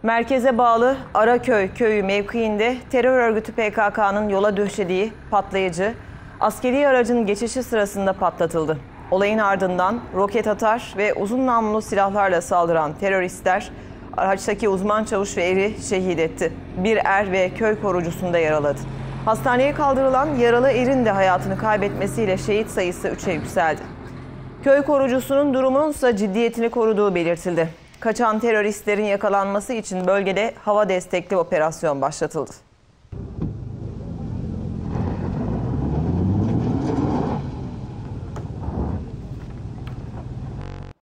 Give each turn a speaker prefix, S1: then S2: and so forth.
S1: Merkeze bağlı Araköy köyü mevkiinde terör örgütü PKK'nın yola döşediği patlayıcı askeri aracın geçişi sırasında patlatıldı. Olayın ardından roket atar ve uzun namlulu silahlarla saldıran teröristler araçtaki uzman çavuş ve eri şehit etti. Bir er ve köy korucusunu da yaraladı. Hastaneye kaldırılan yaralı erin de hayatını kaybetmesiyle şehit sayısı 3'e yükseldi. Köy korucusunun durumunun ise ciddiyetini koruduğu belirtildi. Kaçan teröristlerin yakalanması için bölgede hava destekli operasyon başlatıldı.